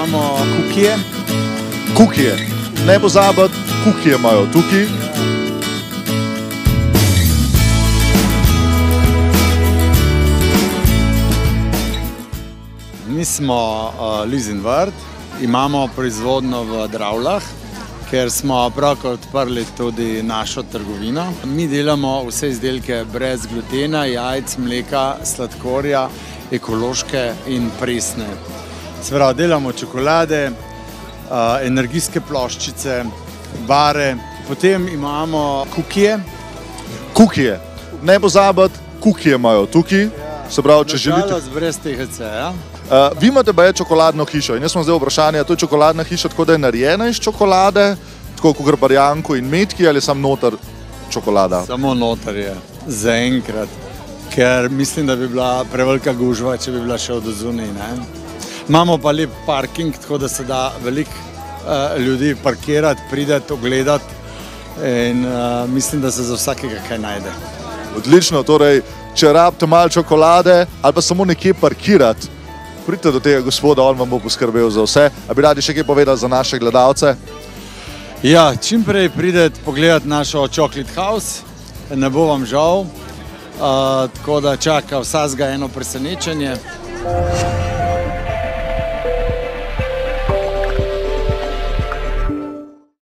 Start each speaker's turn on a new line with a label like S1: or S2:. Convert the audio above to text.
S1: imamo kukije.
S2: Kukije. Ne pozabiti, kukije imajo tukaj.
S1: Mi smo Lizin vrt, imamo proizvodnjo v Dravljah, ker smo pravkar odprli tudi našo trgovino. Mi delamo vse izdelke brez glutena, jajc, mleka, sladkorja, ekološke in presne. Se pravi, delamo čokolade, energijske ploščice, bare, potem imamo kukije.
S2: Kukije. Ne pozabiti, kukije imajo tukaj. Se pravi, če želite...
S1: Nažalost brez THC-ja.
S2: Vi imate baje čokoladno hišo in jaz sem zdaj vprašanje, to je čokoladna hiša tako, da je narejena iz čokolade, tako kot barjanko in metki, ali sam noter čokolada?
S1: Samo noter je, zaenkrat, ker mislim, da bi bila prevelika gužva, če bi bila še od zunaj, ne. Imamo pa lep parking, tako da se da veliko ljudi parkirati, prideti, ogledati in mislim, da se za vsakega kaj najde.
S2: Odlično, torej, če rabite malo čokolade ali pa samo nekje parkirati, pridite do tega gospoda, on vam bo poskrbel za vse. A bi radi še kaj povedali za naše gledalce?
S1: Ja, čim prej pridete pogledati našo Chocolate House, ne bo vam žal, tako da čaka vsakega eno presenečenje.